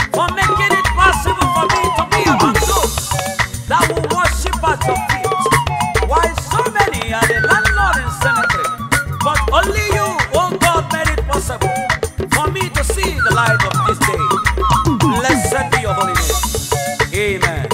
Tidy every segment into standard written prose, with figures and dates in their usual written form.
for making it possible for me to be among those that will worship at your feet. Why so many are the landlord in cemetery, but only you, oh God, made it possible for me to see the light of this day. Blessed be your holy name. Amen.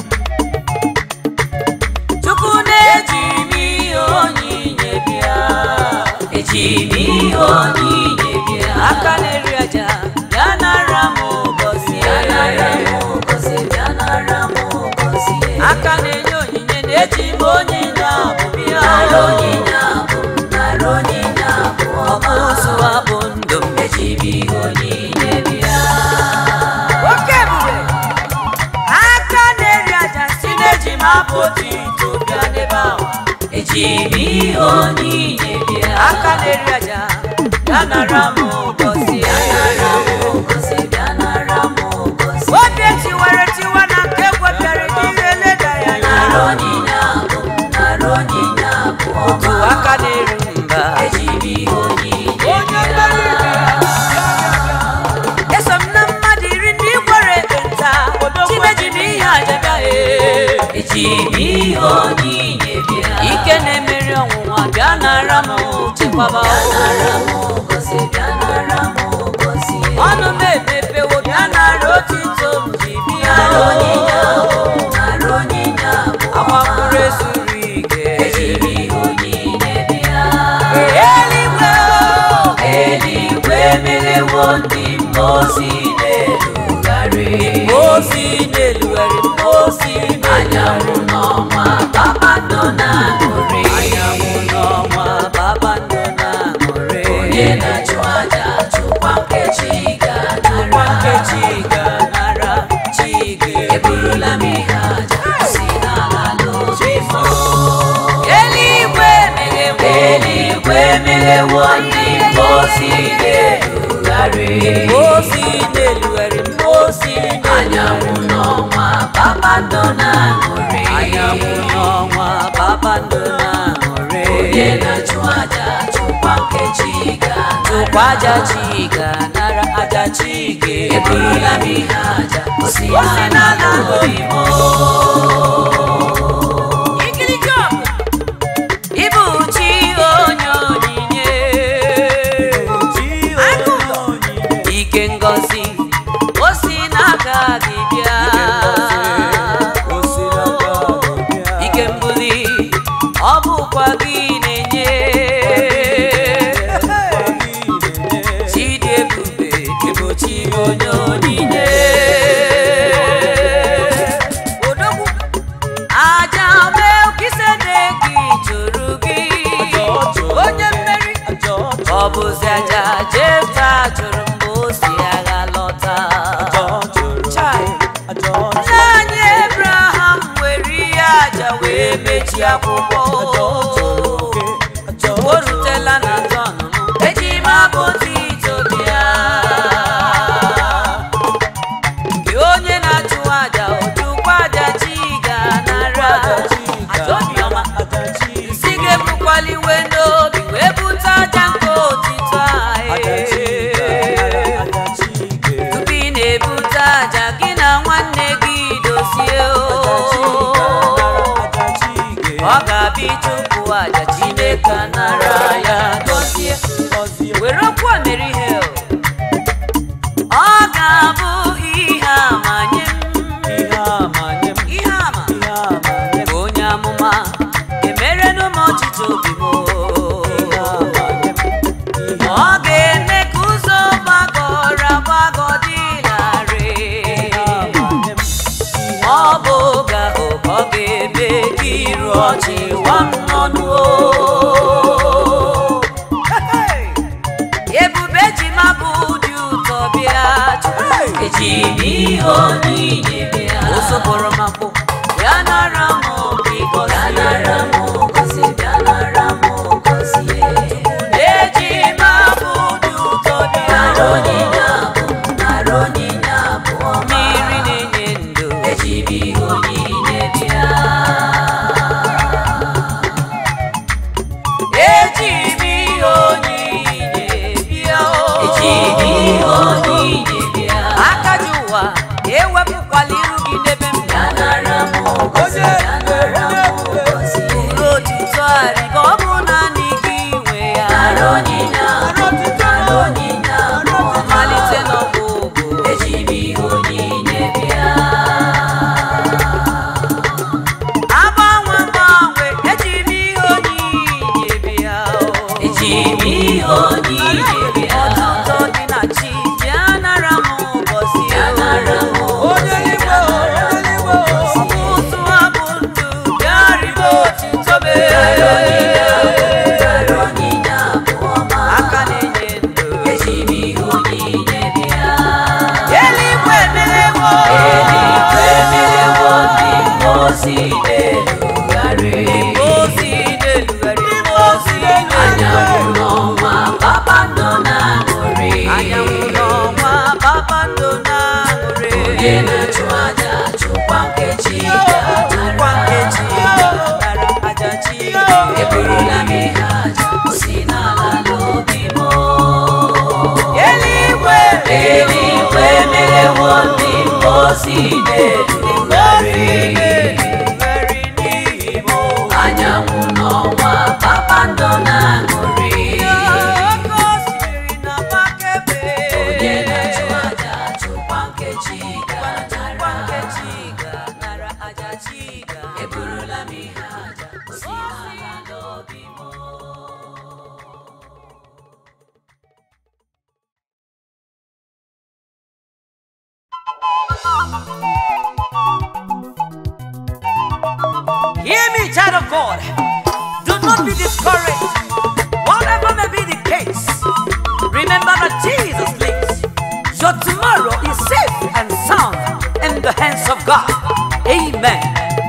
Hear me, child of God. Do not be discouraged. Whatever may be the case, remember that Jesus lives. Your tomorrow is safe and sound in the hands of God. Amen.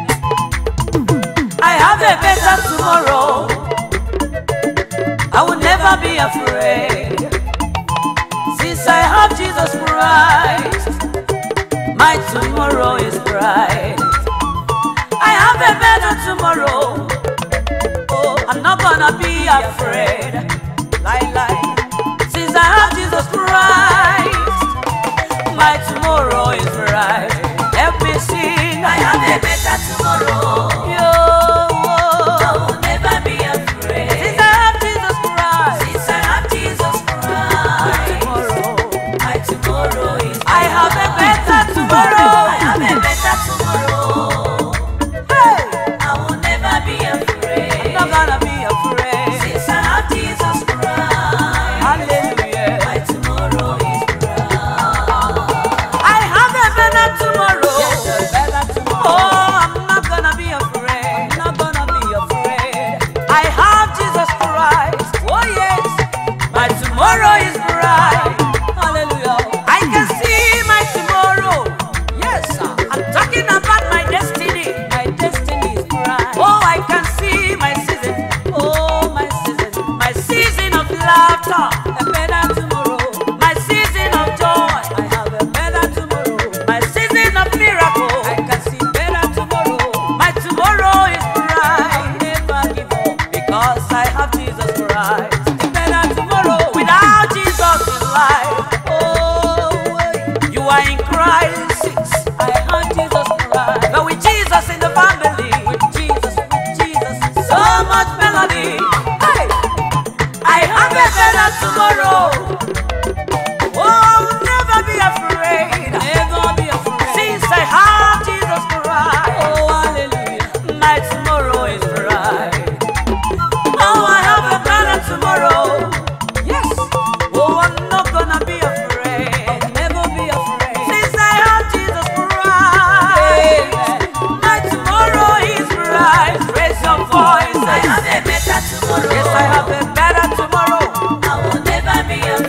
I have a better tomorrow. I will never be afraid. Since I have Jesus Christ, my tomorrow is bright. I have a better tomorrow. Oh, I'm not gonna be afraid. Lie. Since I have Jesus Christ, my tomorrow is bright. Help me sing. I have a better tomorrow. I will never be afraid. Since I have Jesus Christ, my tomorrow is bright. I have a better tomorrow. I have a better tomorrow. Yes, I have a better tomorrow. I will never be afraid.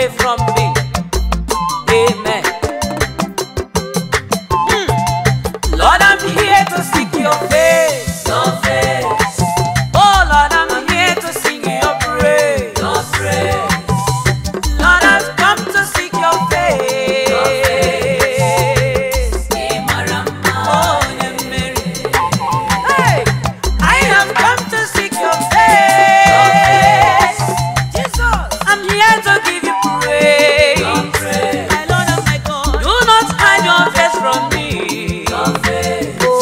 away from me. Amen. Lord, I'm here to seek your face. Your face. Oh Lord, I'm here to sing your praise. Your praise. Lord, I've come to seek your face. Your face. Oh, hey, I have come to seek your face. Jesus, I'm here to give you praise. Your praise. My Lord and my God, do not hide your face from me. Your face. Oh,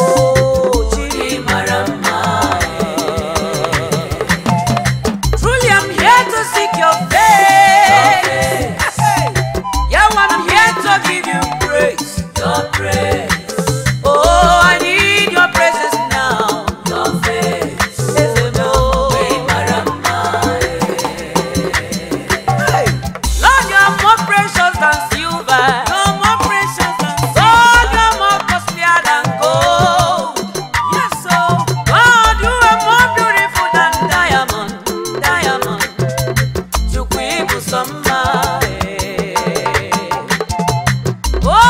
truly I'm here to seek your face. Yeah, when I'm here to give you praise. Your praise. Oh, I need your presence now. Your face. Hey. Lord, you're more precious than silver. You're more precious than silver. God, you're more costlier than gold. Yes, so God, you are more beautiful than diamond. Diamond. Chukwibu Samba. Oh,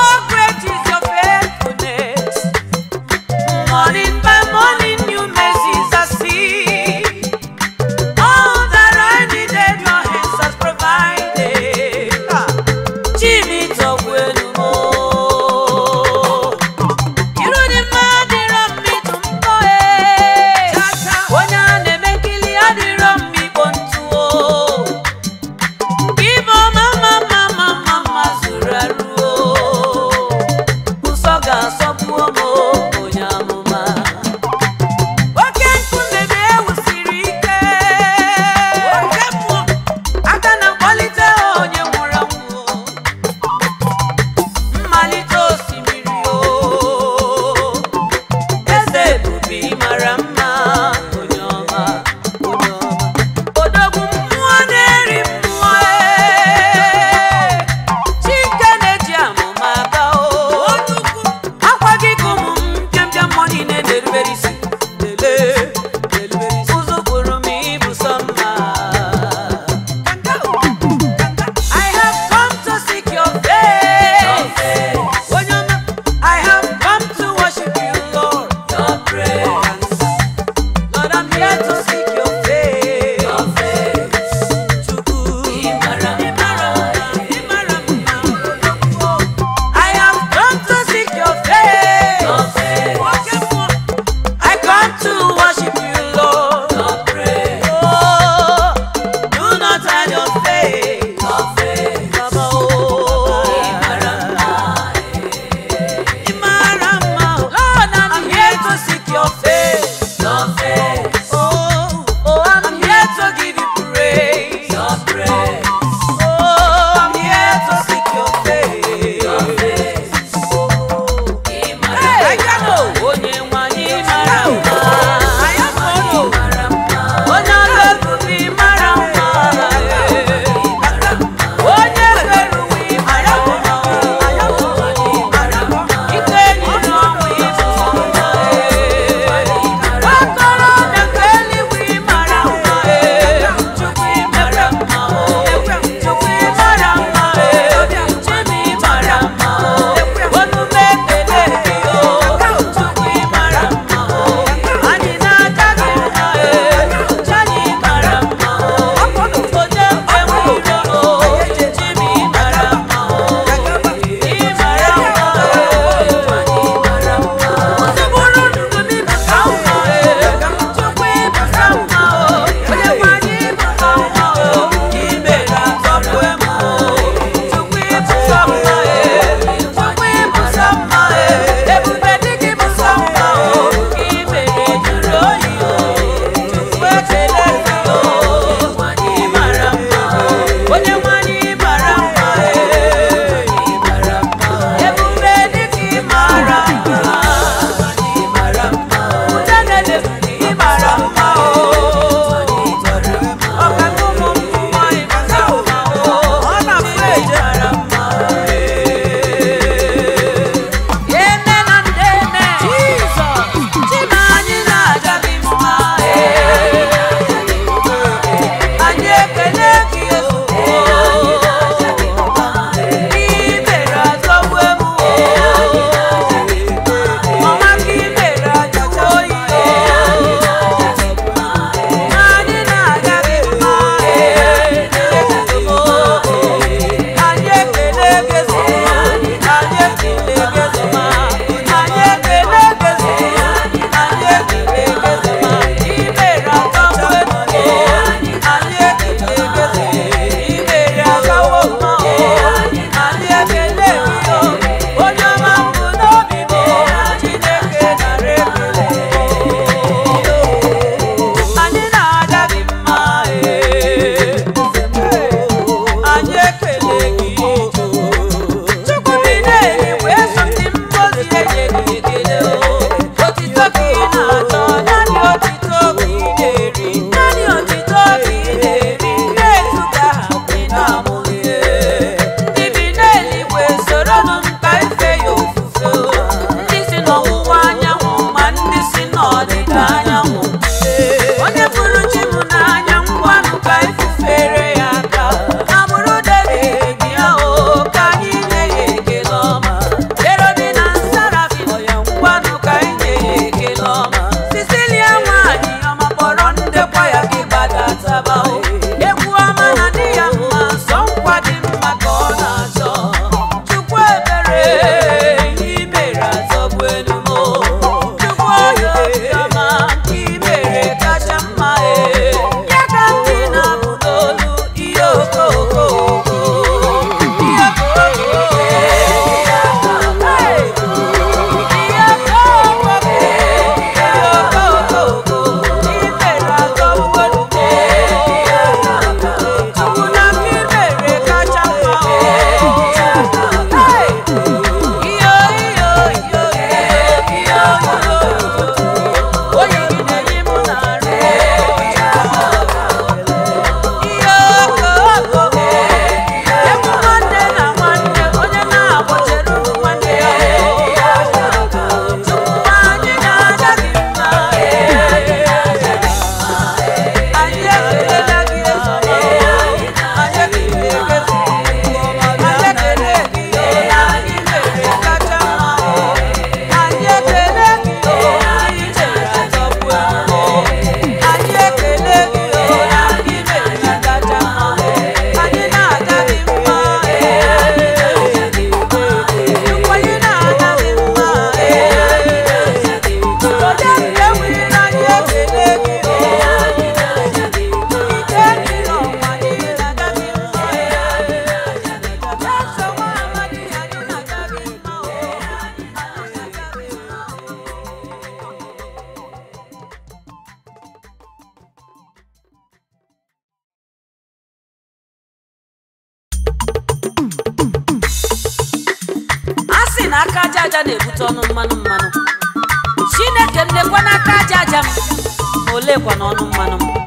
na aka aja aja na-ebute ọnụ mmanụ mmanụ. Chineke m lekwa n'aka aja aja m, olekwa n'ọnụ mmanụ m.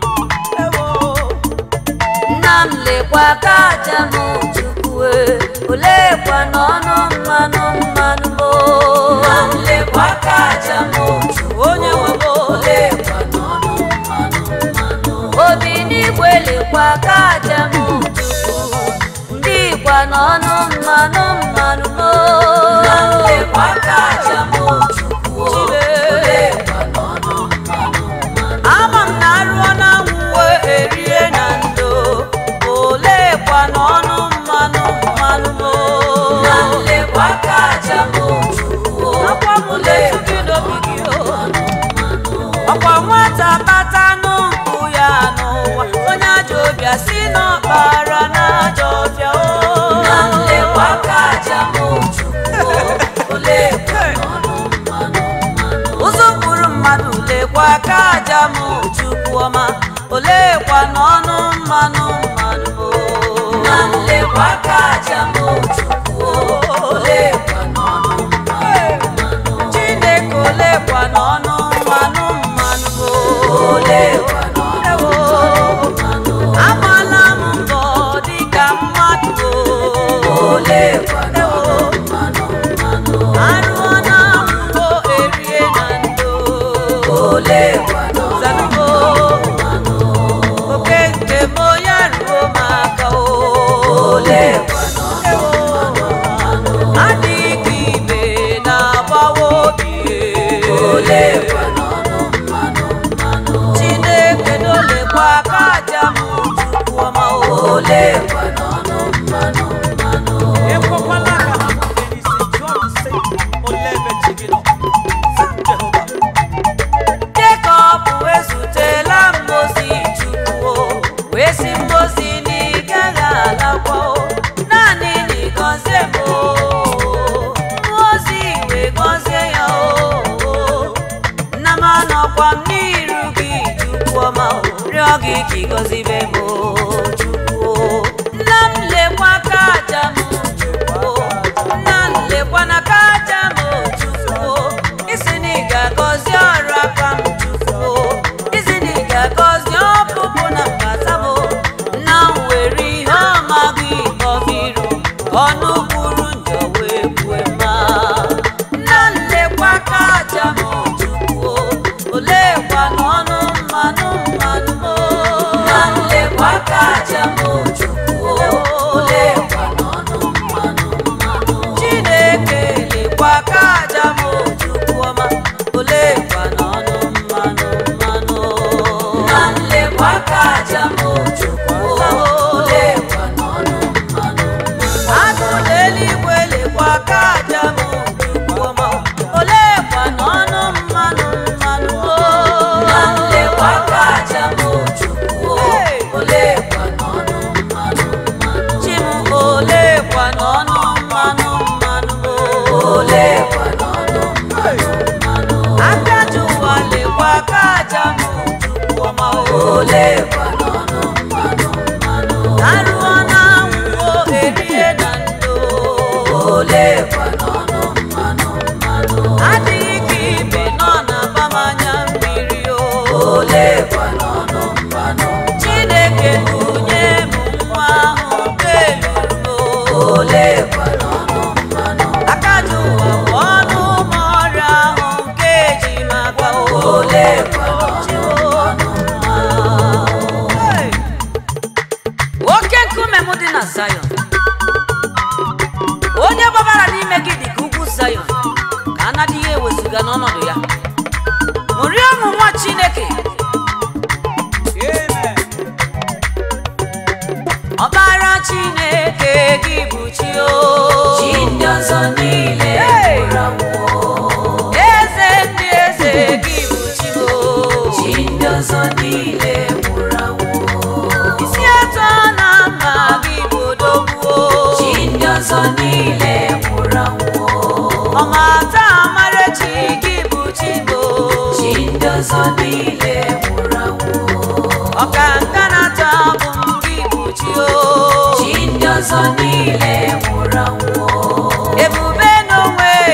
Nna m lekwa aka aja m Chukwu, olekwa n'ọnụ mmanụ mmanụ m. Nna m lekwa aka aja m Chukwu, onye nwe m, olekwa n'ọnụ mmanụ mmanụ. Obi n'igwe lekwa aka aja m Chukwu, ndị kwa n'ọnụ mmanụ mmanụ m. Nna m lekwa aka aja m Chukwu, olekwa n'ọnụ mmanụ mmanụ. Ama m na arụọ na nwuwe erie na ndo, olekwa n'ọnụ mmanụ mmanụ m. Nna m lekwa aka aja m Chukwu, akwa m letu gị n'obi gị ọkwa nwata bata n'ụkwụ ya n'ụwa, onye ajọ obi asị n'ọkpara n'ajọ ọbịa. Nna m lekwa aka aja m Chukwu, olekwa n'ọnụ mmanụ mmanụ. Ụzọ gburu mmadụ lekwa aka aja m Chukwu ọma, olekwa n'ọnụ mmanụ mmanụ. Nna m lekwa aka aja m Chukwu, olekwa n'ọnụ mmanụ mmanụ. Chineke olekwa n'ọnụ mmanụ mmanụ, olekwa n'ọnụ mmanụ. Amala m mbọ dịka mmadụ, olekwa n'ọnụ mmanụ mmanụ. Arụọ na mbọ erie na ndo, olekwa n'ọnụ mmanụ. Oke nke m ya ruo m aka, olekwa n'ọnụ mmanụ. Adịghị ibe na-agbawa obi, olekwa n'ọnụ mmanụ mmanụ. Chineke n'olekwa aka aja m Chukwu ọma, olekwa n'ọnụ mmanụ mmanụ. Ekwekwala ka ha mụke n'isi jụọ m sị, olee ebe chi gị nọ? Jehova. Jekọb ezutela Mmozi Chukwu, wee sị Mmozi na ị gaghị alakwa, naanị na ị gọzie m. Mmozi wee gọzie ya, nna m anọkwa m n'iru gị Chukwu ọma, rịọ gị ka ị gọzibe m Chukwu. Nna m lekwa aka aja m Chukwu, nna m lekwa n'aka aja m Chukwu. Isi na ị ga-agọzi ọrụ aka m Chukwu, isi na ị ga-agọzi ọpụpụ na mbata m. Nna m were ihe ọma gị kpọbiru, ọnụ kwuru njọ wee kwue mma. Nna m lekwa aka aja m Chukwu, olekwa n'ọnụ mmanụ mmanụ m. Nna m lekwa aka aja m Chukwu, olekwa n'ọnụ mmanụ mmanụ. Chineke lekwa aka aja m Chukwu ọma, olekwa n'ọnụ mmanụ mmanụ. Nna m lekwa aka aja m Chukwu, olekwa n'ọnụ mmanụ mmanụ. Agụ n'eluigwe lekwa aka aja m Chukwu ọma, olekwa n'ọnụ mmanụ mmanụ. Nna m lekwa aka aja m Chukwu, olekwa n'ọnụ mmanụ mmanụ. Chi m olekwa n'ọnụ mmanụ mmanụ, olekwa n'ọnụ mmanụ mmanụ. Agadi ụwa lekwa aka aja m Chukwu ọma, olekwa n'ọnụ mmanụ mmanụ. Arụọ na nwuo erie na ndo, olekwa n'ọnụ mmanụ mmanụ. Adịghị ka ibe nọ na-abamanya mmiri, olekwa n'ọnụ mmanụ. Chineke kunye m nwa ahụ nke lụrụ m, olekwa n'ọnụ mmanụ. Agadi ụwa bụ ọnụ ụmụ ọrịa ahụ nke ji maka, olekwa n'ọnụ mmanụ. Oke nkume m dị na Zayọn, onye gbabara n'ime gị dị ka ugwu Zayọn, ka a na-adịghị ewezuga n'ọnọdụ ya. Ṅụrịa ọṅụ nwa Chineke. Amen. Ọbara Chineke gị bụ chi o, chi ndị ọzọ niile nwụrụ anwụ. Eze ndị eze gị bụ chi o, chi ndị ọzọ niile nwụrụ anwụ. Isi atọ na mma gị bụ odogwu, chi ndị ọzọ niile nwụrụ anwụ. Ọmata amara chi gị bụ chi o, chi ndị ọzọ niile nwụrụ anwụ. Ọkanga na-ata bụ gị bụ chi o, chi ndị ọzọ niile nwụrụ anwụ. Ebube n'onwe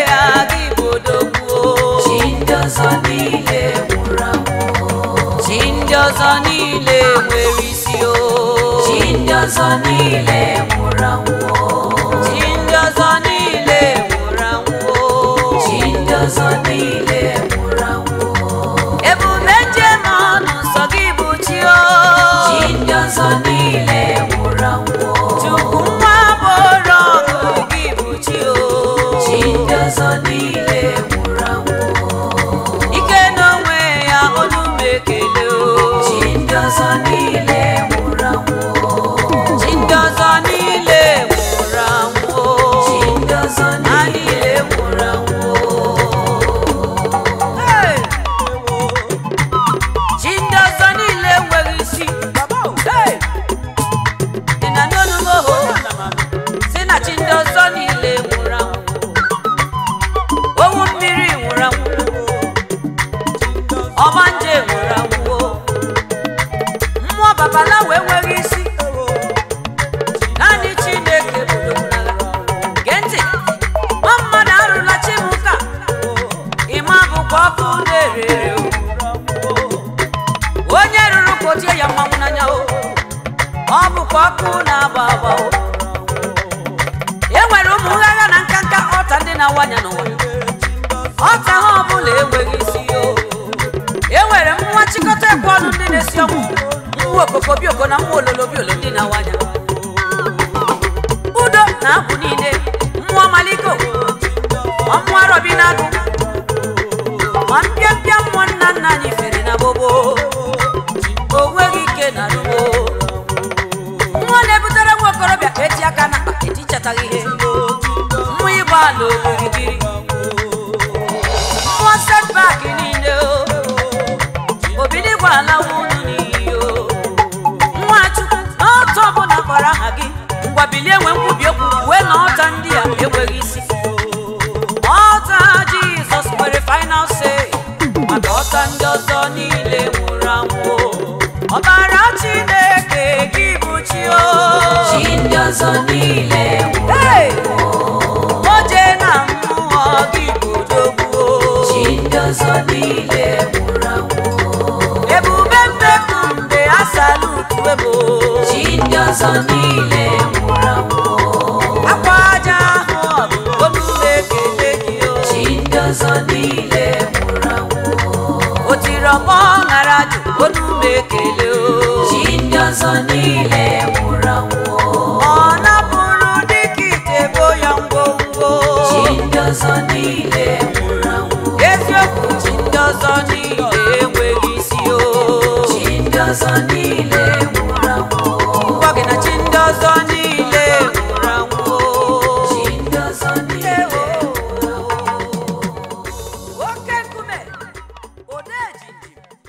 niile nwụrụ anwụ, chi ndị ọzọ niile nwụrụ anwụ, chi ndị ọzọ niile nwụrụ anwụ. Ebube njem ọnụ nsọ gị bụ chi o, chi ndị ọzọ niile nwụrụ anwụ. Chukwu nwa bụrụ ọgụ gị bụ chi o, chi ndị ọzọ niile nwụrụ anwụ. Ike n'onwe ya olu m ekele o, chi ndị ọzọ niile nwụrụ anwụ, chi ndị ọzọ niile nwụrụ anwụ, chi ndị ọzọ niile nwụrụ anwụ. Chi ndị ọzọ niile enweghị isi. Ị na n'olu m oho si na chi ndị ọzọ niile nwụrụ anwụ. Owu mmiri nwụrụ anwụ, ọmanje nwụrụ anwụ, mmụọ babalawo enweghị isi. Naanị Chineke bụ n'agha. Gee ntị, nwa mmadụ arụla chi m ụka, ịma bụkwa ọkụ na-erere o. Onye rụrụ ka o tie ya mmanwụ n'anya o, ọ bụkwa ọkụ na-agba agba o. E nwere ụmụ nghagha na nkanka ọta ndị na-awanya n'ụwa, ọta ha ọbụla enweghị isi o. E nwere mmụọ chịkọta ekwe ọnụ ndị na-esi ọnwụ, mmụọ okoko bioko na mmụọ ololo biolo ndị na-awanya. Udo na abụ niile, mmụọ maliko, mmụọ arọbi na-agụ, ma mpịapịa mmụọ nna nna anyị fere na bobo, o nweghị ike na ruo. Mmụọ na-ebutere nwa okorobịa eti aka na akpa etichataghị ihe, mmụọ ịgba ala okirikiri, mmụọ setback niile o, obiligwe ala unu n'iyi o. Nwa Chukwu n'ọtọ ọbụla kpọrọ aha gị, ngwa bilie nwe nkwubi okwu wee na ọta ndị a enweghị isi. Ọta Jizọs nwere final say maka ọta ndị ọzọ niile nwụrụ anwụ. Ọbara Chineke gị bụ chi o, chi ndị ọzọ niile nwụrụ anwụ. Oje na mmụọ gị bụ odogwu o, chi ndị ọzọ niile nwụrụ anwụ. Ebube mbeku mbe asalutu ebo, chi ndị ọzọ niile nwụrụ anwụ. Akwa aja ahụ ọbụ olu ekele gị o, chi ndị ọzọ niile nwụrụ anwụ. O tiri ọgbọ ṅara ajụ olu ekele o, chi ndị ọzọ niile nwụrụ anwụ. Ọ napụrụ dịka ite bo ya ngwongwo, chi ndị ọzọ niile nwụrụ anwụ. Eziokwu chi ndị ọzọ niile enweghị isi o, chi ndị ọzọ niile nwụrụ anwụ. Gwa gị na chi ndị ọzọ niile nwụrụ anwụ, chi ndị ọzọ niile nwụrụ anwụ. Oke nkume ode jinjim.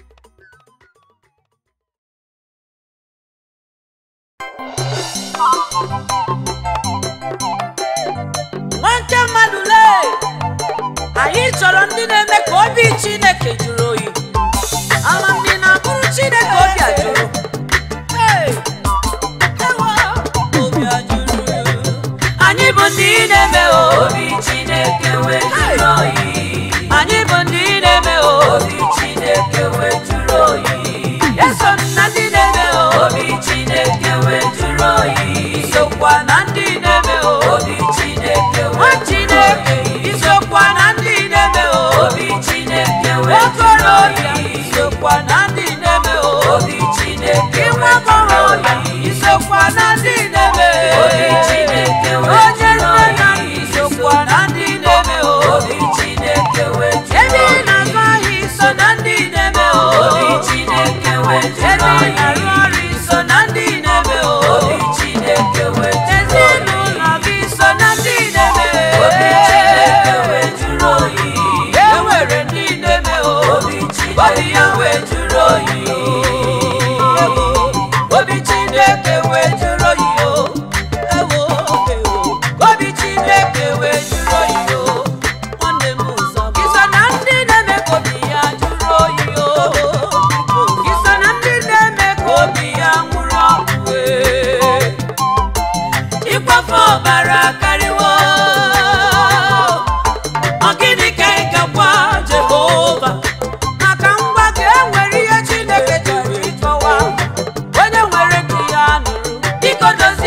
Nwa nke mmadụ lee, anyị chọrọ ndị na-eme ka obi Chineke jụrụ oyi, ama ndị na-abụrụ Chineke obi ajụrụ. Anyị bụ ndị na-eme obi Chineke wee jụrụ oyi, anyị bụ ndị na-eme obi Chineke wee jụrụ oyi. Eso na ndị na-eme obi Chineke wee jụrụ oyi, sokwa na ndị na-eme obi Chineke wee jụrụ oyi. Isokwa na ndị na-eme obi Chineke wee jụrụ oyi, isokwa na ndị na-eme obi Chineke wee jụrụ oyi. Isokwa na ndị na-eme obi Chineke wee jụrụ oyi, isokwa na ndị na-eme obi Chineke wee jụrụ oyi. Ebe ị na-azụ ahịa iso na ndị na-eme obi Chineke wee jụrụ oyi. Ebe ị na-arụ ọrụ iso na ndị na-eme obi Chineke wee jụrụ oyi. Ezinụlọ gị so na ndị na-eme obi Chineke wee jụrụ oyi. E nwere ndị na-eme obi Chineke ya wee jụrụ oyi. Obi Chineke wee jụrụ oyi o, obi Chineke wee jụrụ oyi o. Nwanne m ụzọ iso na ndị na-eme ka obi ya jụrụ oyi o, iso na ndị na-eme ka obi ya nwụrụ ọkụ. Ịkwafe ọbara karịwo, ọ gịnị ka ị gakwa Jehova maka ngwa ka e nwere ihe Chineke chọrọ ịkọwa. Onye nwere ndị ya nụrụ, biko dozie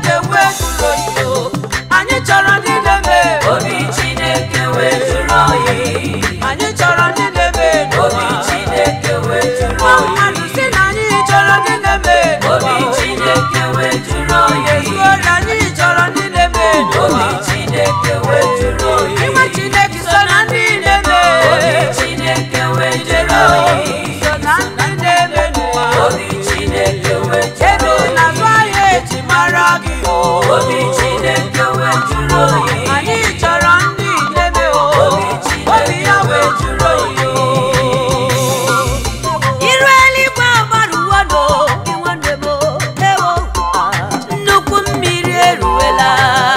Chineke wejuru oyi. Anyị chọrọ ndị na-eme obi Chineke wejuru oyi. Anyị chọrọ ndị na-eme obi Chineke wejuru oyi. Mmadụ si na anyị chọrọ ndị na-eme obi Chineke wejuru oyi. Ezuori anyị chọrọ ndị na-eme obi Chineke wejuru oyi. Inwe Chineke so na ndị na-eme obi Chineke wejuru oyi. So na ndị na-eme n'ụwa obi Chineke wejuru oyi. Na-azụ ahịa eji mara gị obi Chineke wejuru oyi. Anyị chọrọ ndị na-eme obi Chineke ya wejuru oyi. Iru eluigwe agbaruwodo inwanne m ewo nnukwu mmiri eruwela.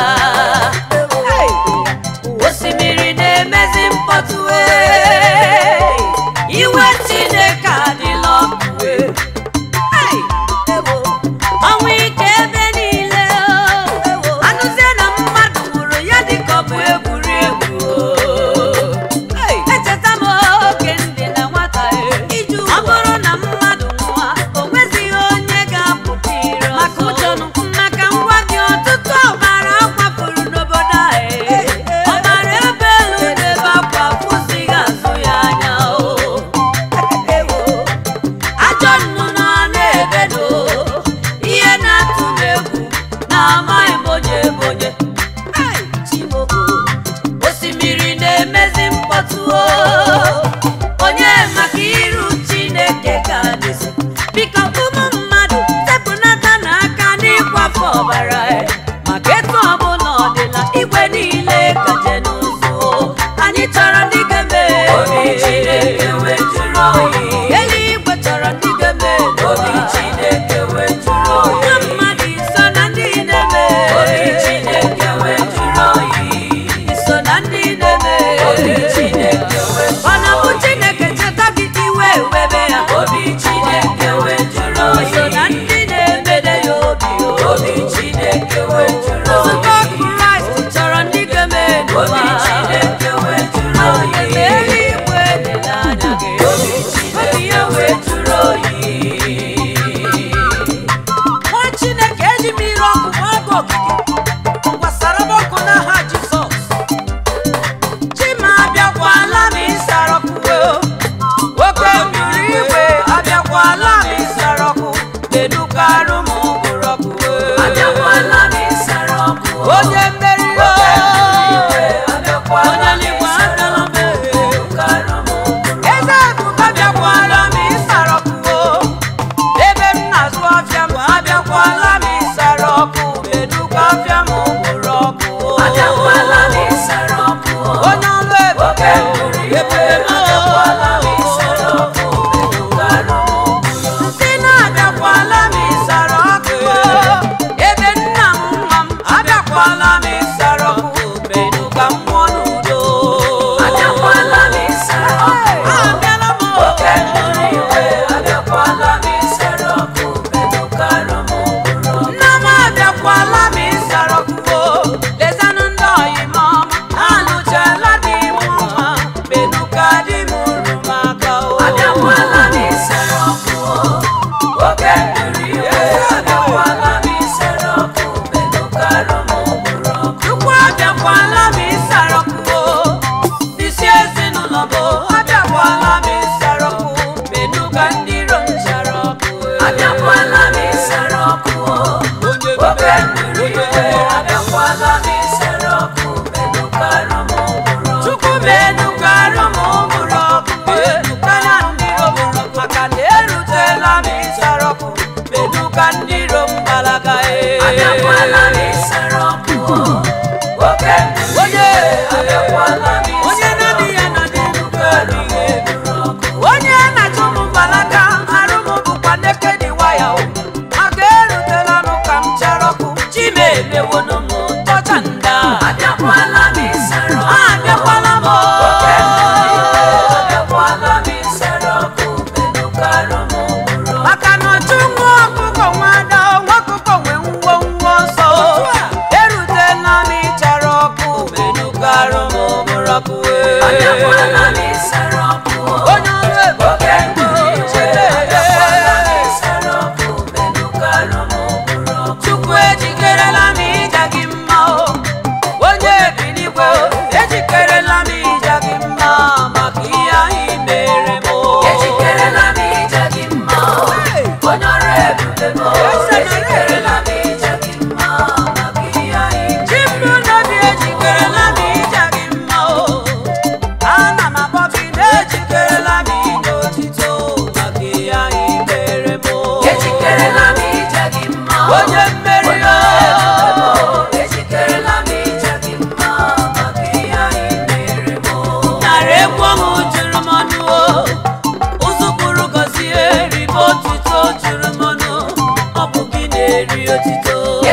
Osimiri na-emezi mkpọtụ iwe Chineke adịla ọkụ ọnwụ ike ebe niile anụzie na mmadụ nwụrụ ya dịka ọ bụ egwuregwu. Echeta m oge ndị na nwata ọ bụrụ na mmadụ nwụọ o nwezighị onye ga-apụta iro maka ụjọnụ maka ngwa gị ọtụtụ ọbara akwapụrụ n'obodo anyị. Ọbara ebe elu n'ebe akwa kwụsịghị azụ ya anya ajọ nnụnụ a na-ebedo ihe na-atụ m egwu na amaghị m onye bụ onye. Osimiri na-emezi mkpọtụ onye maka iru Chineke ga-adịzi. Biko ụmụ mmadụ sepụnata n'aka n'ịkwafe ọbara maka etu ọbụla ọ dịla igwe niile gaje n'ụzọ. Anyị chọrọ ndị ga-eme obi Chineke wejuru oyi. Eluigwe chọrọ ndị ga-eme obi Chineke wejuru oyi. Na mmadụ iso na ndị na-eme obi Chineke wejuru oyi. Iso na ndị na-eme obi Chineke wejuru oyi. Ọ na-abụ Chineke cheta gị iwe webe ya obi Chineke wejuru oyi. Iso na ndị na-emede ya obi Chineke wejuru oyi. Nzukọ Kraịst chọrọ ndị ga-eme obi Chineke wejuru oyi. Eluigwe dịla anya gị obi ya wejuru oyi. Nwa Chineke eji mmiri ọkụ gbago ogige gwasara m ọkụ n'aha Jizọs. Chima abịakwala m ịsara ọkụ oke mmiri igwe abịakwala m ịsara ọkụ bedukarụ m ụgụrụ ọkụ abịakwala m ịsara ọkụ onye mmeri onye eluigwe abịala m eze ebube abịakwala m ịsara ọkụ ebe m na-azụ afịa m abịakwala m ịsara ọkụ beduka afịa m ụgụrụ ọkụ abịakwala m ịsara ọkụ onye ọlụ ebube abịakwala m ịsara ọkụ bedukarụ m nsị na-abịakwala m ịsara ọkụ ebe nna m nwa m abịakwala m ịsara ọkụ beduka mmụọ n'udo abịakwala m ịsara ọkụ abịala m oke mmiri igwe abịakwala m ịsara ọkụ bedukarụ m nna m abịakwala m ịsara ọkụ lezanụ ndị ọyị m ọma anụchala dị m mma beduka dị m uru m aka abịakwala m ịsara ọkụ oke mmiri igwe abịakwala m ịsara ọkụ bedukarụ m Chukwu abịakwala m ịsara ọkụ n'isi ezinụlọ m abịakwala m ịsara ọkụ beduka ndị iro m chara ọkụ abịakwala m ịsara ọkụ oke mmiri igwe abịakwala m ịsara ọkụ bedukarụ m Chukwu bedukarụ m ụgụrụ ọkụ beduka na ndị iro m maka na erutela m ịsara ọkụ beduka ndị iro m gbalaga abịakwala m ịsara ọkụ oke onye abịakwala m onye na-adị ya na beduka adịghị onye na-achụ m gbalaga arụ m bụkwa nekedi waya maka erutela m ka m chara ọkụ chime emewonu m tọcha nda abịakwala m ịsara ọkụ abịakwala m oke abịakwala m ịsara ọkụ bedukarụ m maka na ọchụ nwa ọkụkọ nwa ada nwa ọkụkọ nwe ngwo nsọ erutela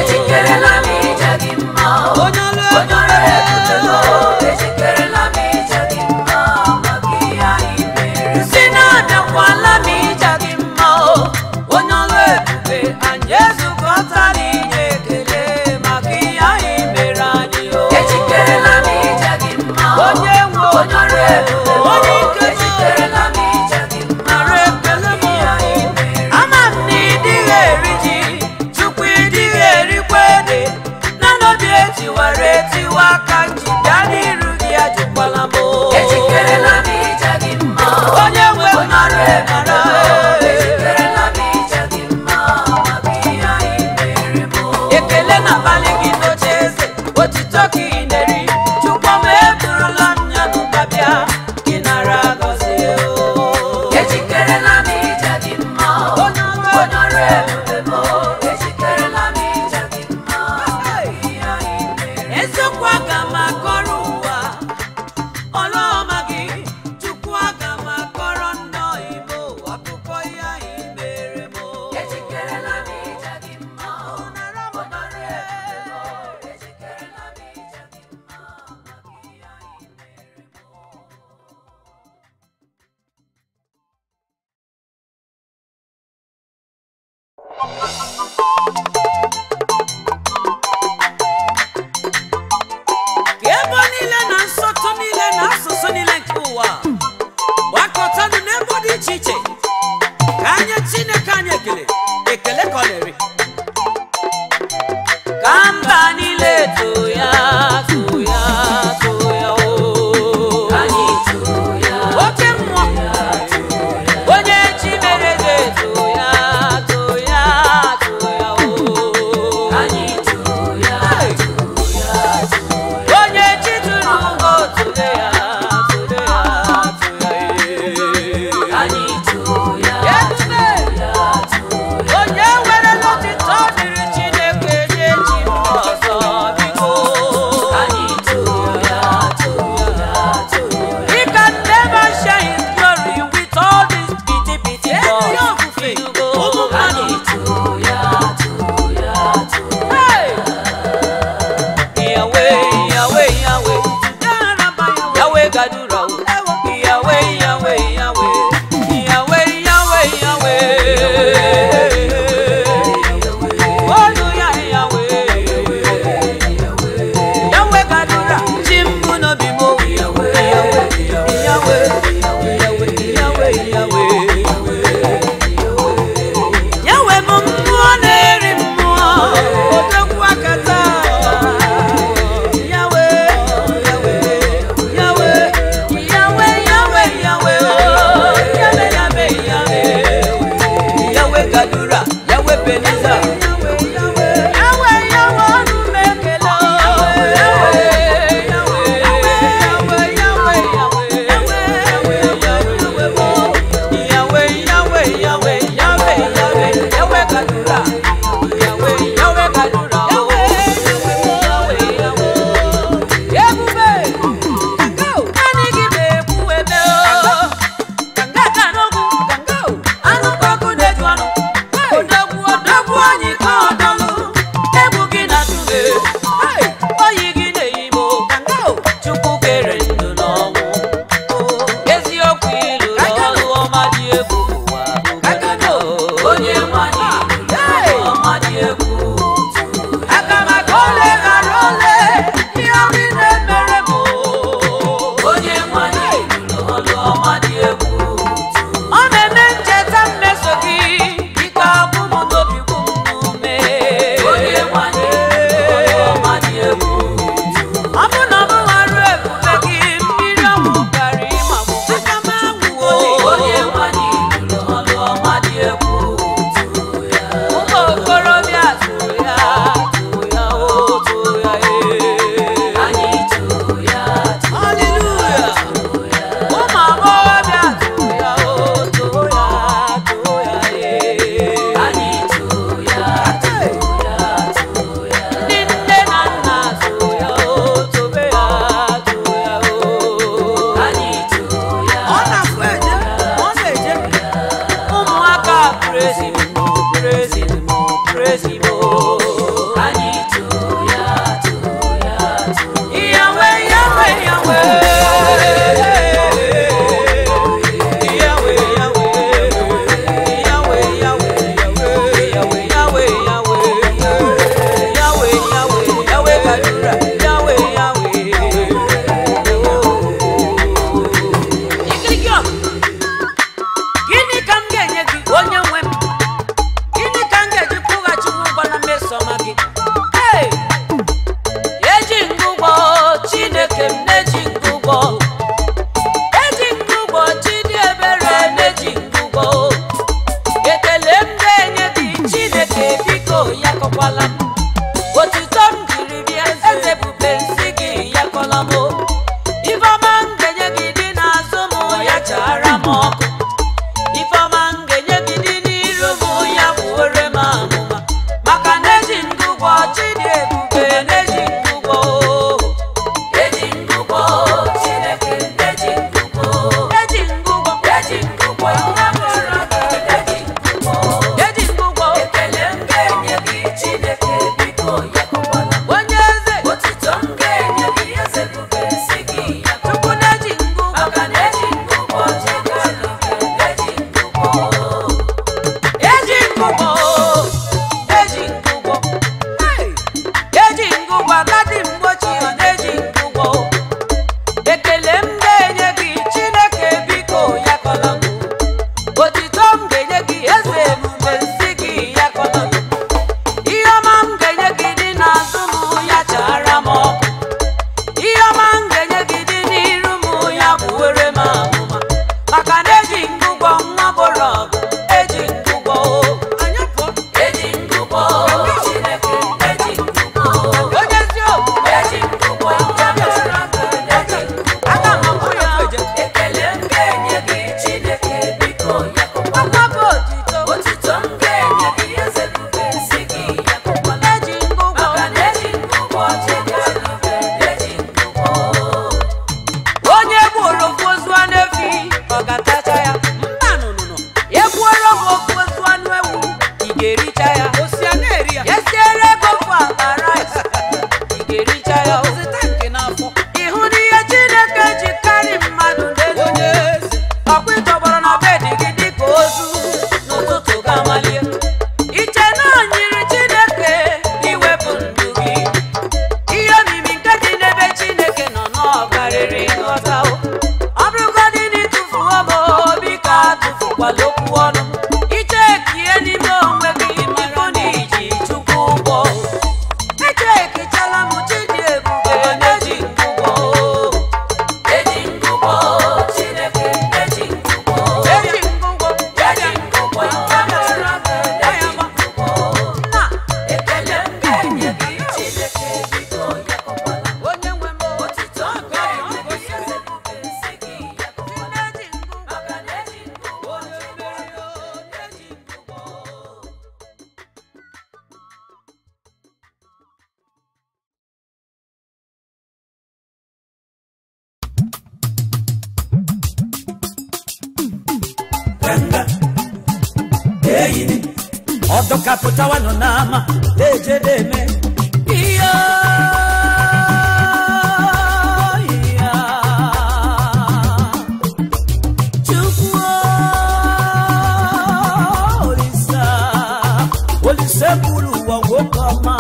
ejikerela m ije gị mma onye ọrụ ebube m ejikerela m ije gị mma maka ihe anyị mere si na-abịakwala m ije gị mma onye ọrụ ebube anyị ezukọtara inye ekele maka ihe anyị mere anyị ejikerela m ije gị mma onye nwe onye ọrụ ebube onye ike ejikerela m ije gị mma nara ekele m ama m na ịdịghị eri ji tupu ịdịghị erikwa ede na n'obi etiwara etiwa aka nji bịa n'iru gị ajụkwala m ejikerela m ije gị mma onye nwe mara emara ejikerela m ije gị mma maka ihe anyị mere m ekele na abalị gị n'oche eze otito ka ị na-eri chukwu m eburula m ya n'ụbabịa gị nara gọzie ejikerela m ije gị mma onye ọrụ ebube m ejikerela m ije gị mma maka ihe anyị mere eziokwu aga m akọrọ ụwa ọrụ ọma gị chukwu aga m akọrọ nnọọ ime akụkọ ihe anyị mere m ejikerela m ije gị mma onye ọrụ ebube m ejikerela m ije gị mma maka ihe anyị mere ka ebe niile na nsọtụ niile na asụsụ niile nke ụwa gbakọtanụ n'ebe dị iche iche ka anyị Chineke anyị ekele ka ọ na-eri ka mba niile too ya too ya too ya anyị too ya oke mmụọ onye chi mere ga-eto ya too ya too ya anyị too ya too ya onye chi tụrụ ugo tụle ya tụle ya tụle ya anyị too ya onye nwere n'otito dịrị Chineke nye chi ọzọ biko ganga eyini odoka putawa no nama deje deme iya iya chukwu olisa bulu wa wokama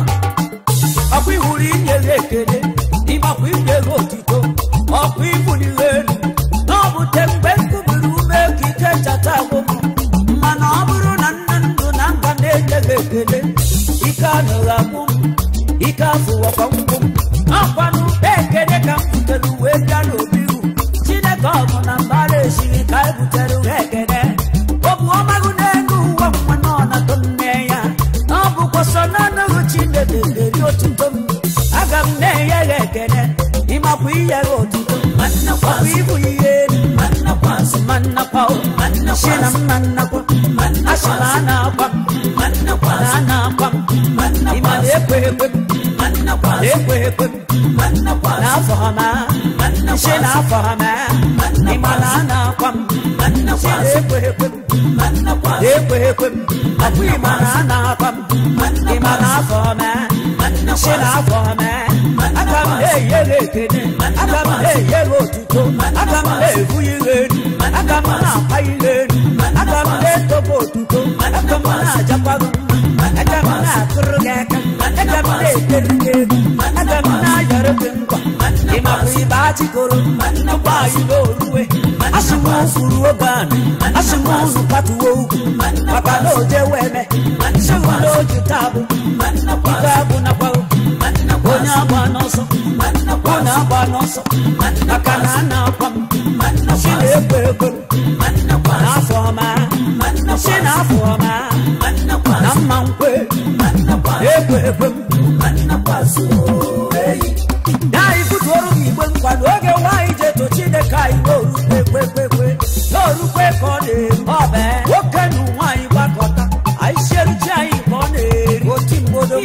akwi huri nyelekele ni makwi nyego tito akwi buli wenu no butembe kuburu mekite chatago mana aburu nandu nanga nyelekele ikano ramu ikafu wapangu akwanu ekele kamputelu wejano biru chine komo na mbale shirika butelu ekele obu omagunengu wa mwanona tonneya obu kosonana uchinde denderi otutom agamneya ekele imapuiya otutom manna kwa ibu yeni manna kwa manna kwa manna kwa shina manna kwa ashana kwa manna kwa na kwa manna kwa imalepe manna kwa lepe manna kwa na fahama manna kwa shina fahama imalana kwa manna kwa lepe manna kwa lepe akwi malana kwa imana fahama manna kwa shina fahama akam yele kene akam yele tuto akam fuyire akam na paile akam tobo tuto akam na japaru akam na kurgeka akam terge akam na yarbenko imawi bachi koro kwa iloruwe asimu furu ogani asimu patuwo pakano jeweme segundo jitabu ikabu na kwa onya banoso ona banoso akana kwa shine kwekwe na foma shina foma na mankwe ekwekwe so dai futoru igwe nkwado oge waije to chine kai oru kwekwe oru kweko de obe okenu nwai gbakọta aisheru chai kone otimbodo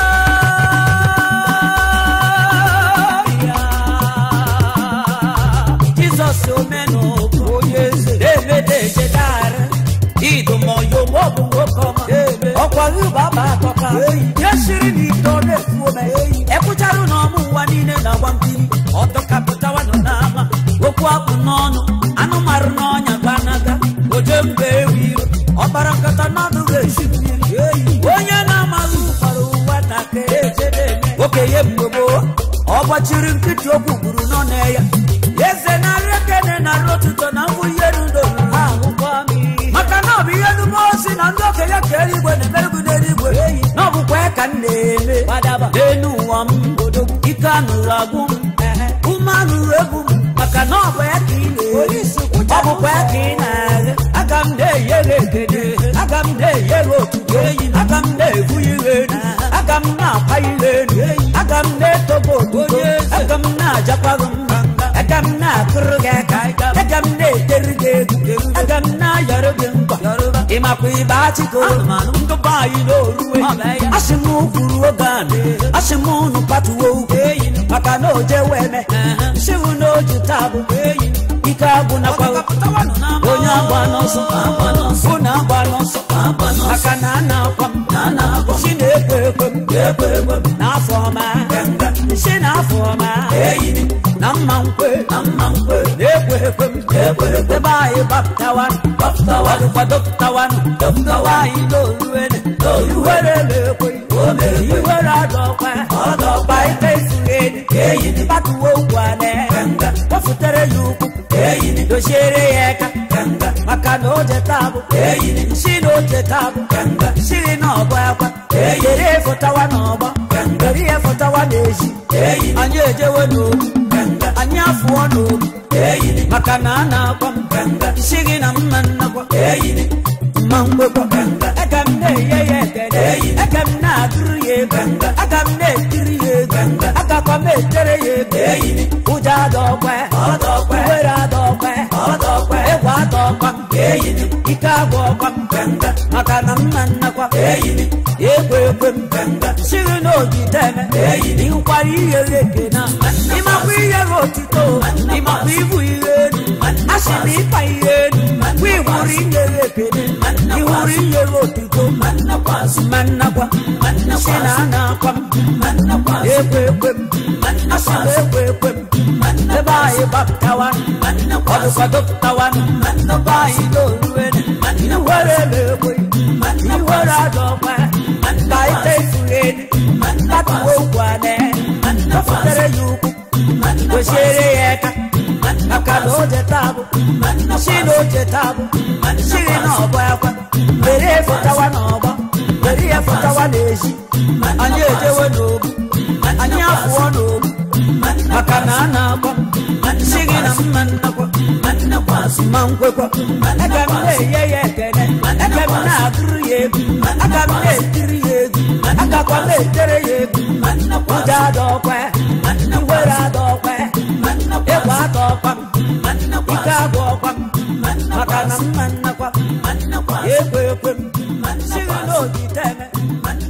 Okwaru baba toka yeshiri ni tone fuome ekucharu no mu wanine na wampiri otoka putawa no nama okwa kunono anu maru no nya banaga ojembe wiro obarakata na duge shipiri onye na maru faru watake ejede okeye mbobo obachiri nkiti okuguru no neya yeze na rekene na rotuto na vuyeru ndo ha ukwami makana biyenu mosi na ndoke ya kerigwe ne mergu nerigwe no bukwe kanene badaba denu wambodo ikanu ragum umanu regum makana bwe kine polisi kubukwe kine agamde yerekede agamde yerotuge agamde vuyire agamna paile agamde tobo agamna japarum agamna kurgeka agamne terge agamna yarbenko imakwi bachi ko ndo bailo ruwe asimu furu ogane asimu nu patuwo makano jeweme siwu no jitabu ikabu na kwa onya banoso una banoso akana na kwa shine kwekwe na foma shina foma na mankwe ekwekwe bai baptawan kwa doktawan ilo ruwene lekwe iwere adokwa itesuwene batuwo kwane wafutere yuku doshere yeka makano jetabu shino jetabu shiri nobo akwa yere fotawa nobo yere fotawa neji anyeje weno anyafuwa nobo makana na kwa shiri na mmanna kwa mangwe kwa agamne yeyekede agamna duruye agamne duruye akakome tereye uja dokwe uwera dokwe ewa dokwa ikagwo kwa makana mmanna kwa ekwekwe shiri n'ojiteme ikwari iyereke na imakwu iyere otito imakwu ibu ihenu asimi ipa ihenu we wuri nyere ekele i wuri nyere otuto mannakwa sina nakwa ekwe asile ekwe ebe anyị baptawan ọdụkwadọpụtawan ebe anyị n'oruwene iwere ekwe iwere adọkwa ka ite ifugeni tatuwo ugwane tọfutere ya ukwu kwesịrị ya eka maka na oje tabụ si na oje tabụ siri n'ọgbọ akwa were efụtawa n'ọgbọ were ya fụtawa n'ezi anyị ejewe n'obu anyị afụọ n'obu maka na a na-akwa si gị na mma nnakwa ma nkwekwa aga m na-enye ya ekele aga m na-agụrụ ya egwu aga m na-etiri ya egwu agakwa na-etere ya egwu ụjọ adọkwa iwere adọkwa ịkwa adọkwa ike agwọ ọkwa maka na mma nnakwa ekwe ekwe m siri n'obi teme